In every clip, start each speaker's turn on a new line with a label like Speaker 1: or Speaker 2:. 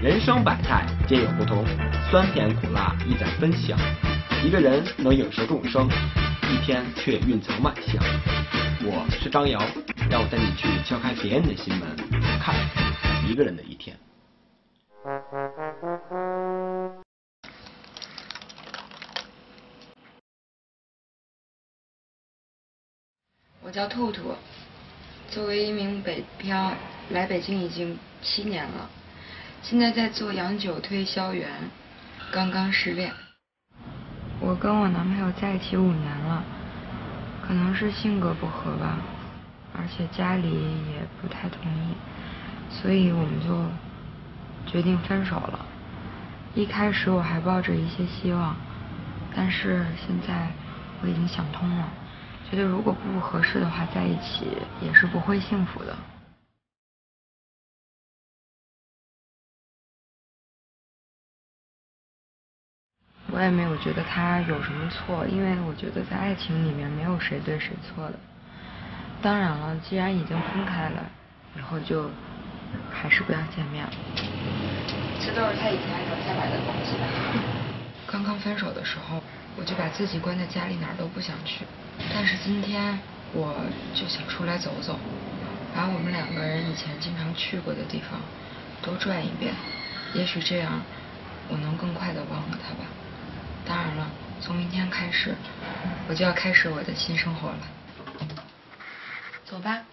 Speaker 1: 人生百态皆有不同，酸甜苦辣亦在分享。一个人能影射众生，一天却蕴藏万象。我是张瑶，让我带你去敲开别人的心门，看一个人的一天。
Speaker 2: 我叫兔兔，作为一名北漂，来北京已经7年了，现在在做洋酒推销员，刚刚失恋。我跟我男朋友在一起5年了，可能是性格不合吧，而且家里也不太同意，所以我们就决定分手了。一开始我还抱着一些希望，但是现在我已经想通了，觉得如果不合适的话，在一起也是不会幸福的。我也没有觉得他有什么错，因为我觉得在爱情里面没有谁对谁错的。当然了，既然已经分开了，以后就还是不要见面了。这都是他以前留下来的东西吧。刚刚分手的时候，我就把自己关在家里，哪儿都不想去。但是今天我就想出来走走，把我们2个人以前经常去过的地方都转一遍，也许这样我能更快地忘了他吧。当然了，从明天开始，我就要开始我的新生活了。走吧。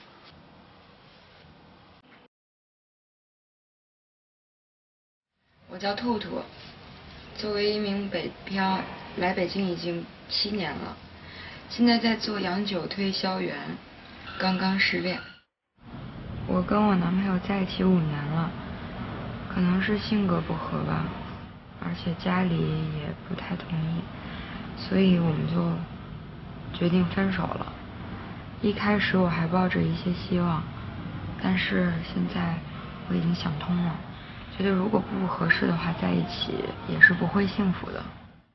Speaker 2: 我叫兔兔，作为一名北漂，来北京已经7年了，现在在做洋酒推销员，刚刚失恋。我跟我男朋友在一起5年了，可能是性格不合吧，而且家里也不太同意，所以我们就决定分手了。一开始我还抱着一些希望，但是现在我已经想通了，觉得如果不合适的话，在一起也是不会幸福的。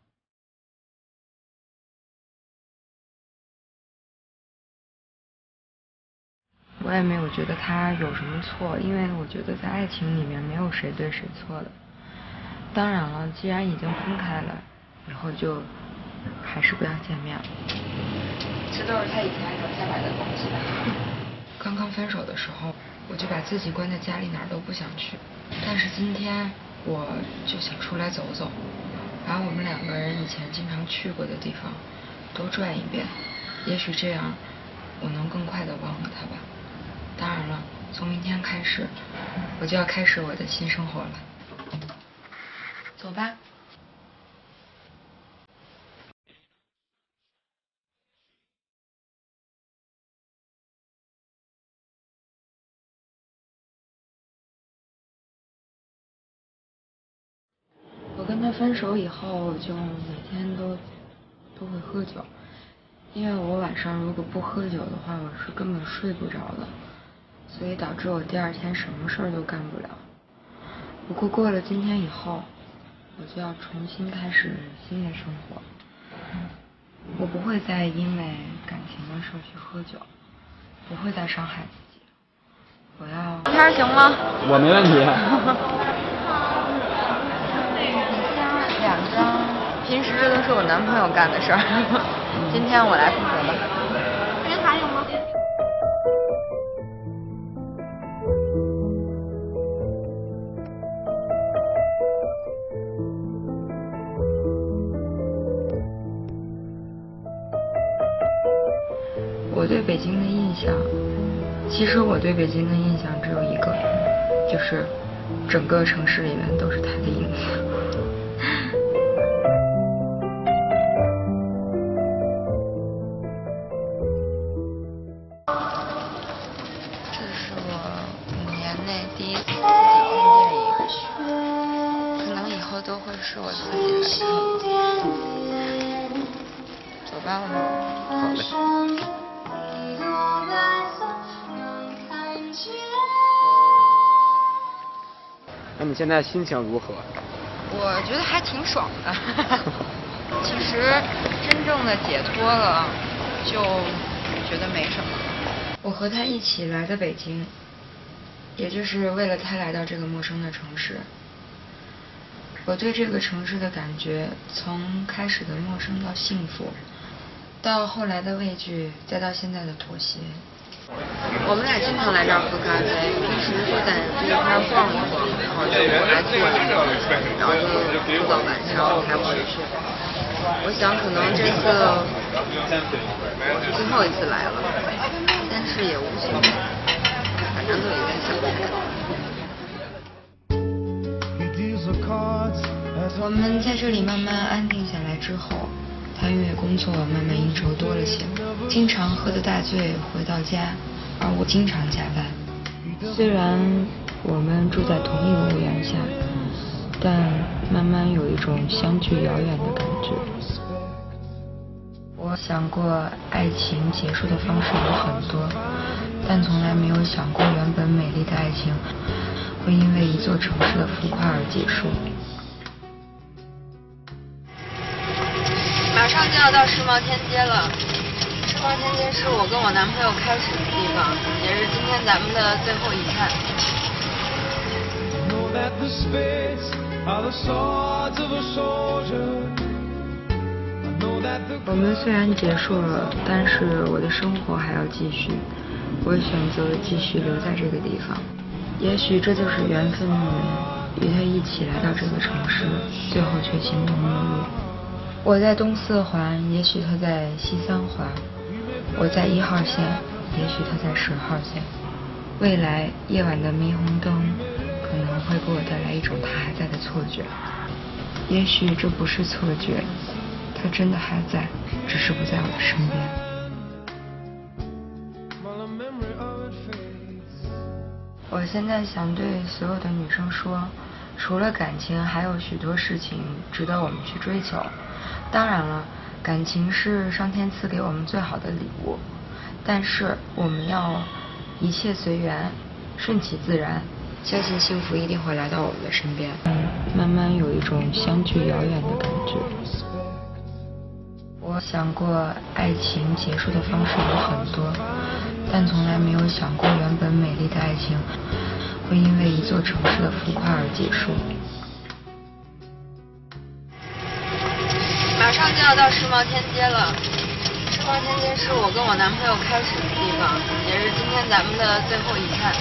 Speaker 2: 我也没有觉得他有什么错，因为我觉得在爱情里面没有谁对谁错的。当然了，既然已经分开了，以后就还是不要见面了。这都是他以前留下来的东西吧。刚刚分手的时候，我就把自己关在家里，哪儿都不想去。但是今天我就想出来走走，把我们2个人以前经常去过的地方都转一遍，也许这样我能更快地忘了他吧。当然了，从明天开始，我就要开始我的新生活了。走吧。我跟他分手以后，就每天都会喝酒，因为我晚上如果不喝酒的话，我是根本睡不着的，所以导致我第2天什么事儿都干不了。不过过了今天以后，我就要重新开始新的生活。我不会再因为感情的事去喝酒，不会再伤害自己。我要照片行吗？
Speaker 1: 我没问题。
Speaker 2: 2张，平时这都是我男朋友干的事儿，今天我来负责吧。
Speaker 3: 人还有吗？
Speaker 2: 我对北京的印象，其实我对北京的印象只有一个，就是整个城市里面都是他的影子。这是我5年内第一次自己看电影，可能以后都会是我自己来看。走吧，我们走吧。
Speaker 1: 那你现在心情如何？
Speaker 2: 我觉得还挺爽的。其实真正的解脱了，就觉得没什么。我和他一起来的北京，也就是为了他来到这个陌生的城市。 我对这个城市的感觉，从开始的陌生到幸福，到后来的畏惧，再到现在的妥协。我们俩经常来这儿喝咖啡，平时会在这一块逛一逛，然后就我来做一个，然后就住到晚上才回去。我想可能这次最后一次来了，但是也无所谓，反正都已经想开了。我们在这里慢慢安定下来之后，他因为工作慢慢应酬多了些，经常喝得大醉回到家，而我经常加班。虽然我们住在同一个屋檐下，但慢慢有一种相距遥远的感觉。我想过爱情结束的方式有很多，但从来没有想过原本美丽的爱情会因为一座城市的浮夸而结束。马上就要到世贸天阶了，世贸天阶是我跟我男朋友开始的地方，也是今天咱们的最后一站。我们虽然结束了，但是我的生活还要继续。我选择继续留在这个地方，也许这就是缘分弄人，与他一起来到这个城市，最后却形同陌路。我在东四环，也许他在西三环；我在1号线，也许他在10号线。未来夜晚的霓虹灯可能会给我带来一种他还在的错觉，也许这不是错觉，他真的还在，只是不在我的身边。我现在想对所有的女生说，除了感情，还有许多事情值得我们去追求。当然了，感情是上天赐给我们最好的礼物，但是我们要一切随缘，顺其自然，相信幸福一定会来到我们的身边。慢慢有一种相距遥远的感觉。我想过爱情结束的方式有很多，但从来没有想过原本美丽的爱情会因为一座城市的浮夸而结束。马上就要到世贸天阶了，世贸天阶是我跟我男朋友开始的地方，也是今天咱们的最后一站。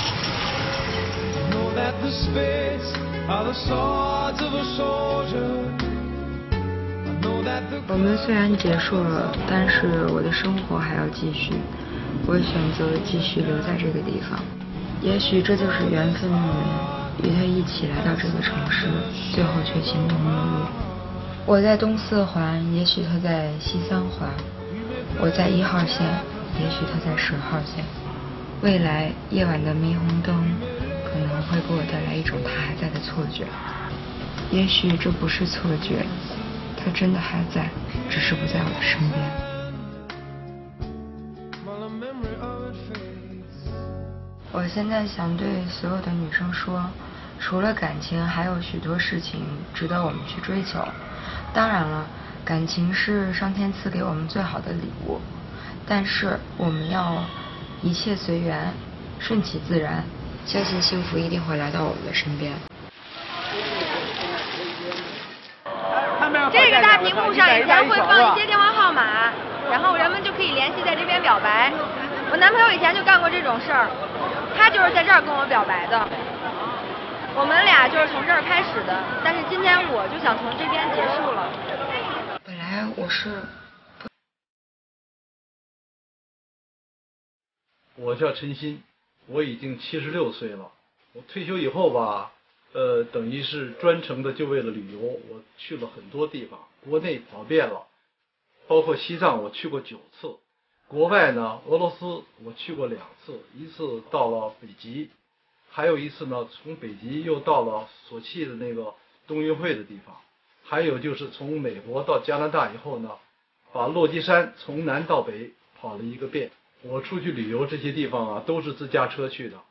Speaker 2: 我们虽然结束了，但是我的生活还要继续。我选择继续留在这个地方，也许这就是缘分弄人，与他一起来到这个城市，最后却形同陌路。我在东四环，也许他在西三环；我在1号线，也许他在10号线。未来夜晚的霓虹灯可能会给我带来一种他还在的错觉，也许这不是错觉，他真的还在，只是不在我的身边。我现在想对所有的女生说，除了感情，还有许多事情值得我们去追求。当然了，感情是上天赐给我们最好的礼物，但是我们要一切随缘，顺其自然，相信幸福一定会来到我们的身边。
Speaker 3: 这个大屏幕上以前会放一些电话号码，然后人们就可以联系在这边表白。我男朋友以前就干过这种事儿，他就是在这儿跟我表白的。我们俩就是从这儿开始的，但是今天我就想从这边结束了。
Speaker 2: 本来
Speaker 4: 我叫陈鑫，我已经76岁了。我退休以后吧，等于是专程的就为了旅游，我去了很多地方，国内跑遍了，包括西藏我去过9次，国外呢，俄罗斯我去过2次，一次到了北极，还有一次呢，从北极又到了索契的那个冬运会的地方，还有就是从美国到加拿大以后呢，把落基山从南到北跑了一个遍。我出去旅游这些地方啊，都是自驾车去的。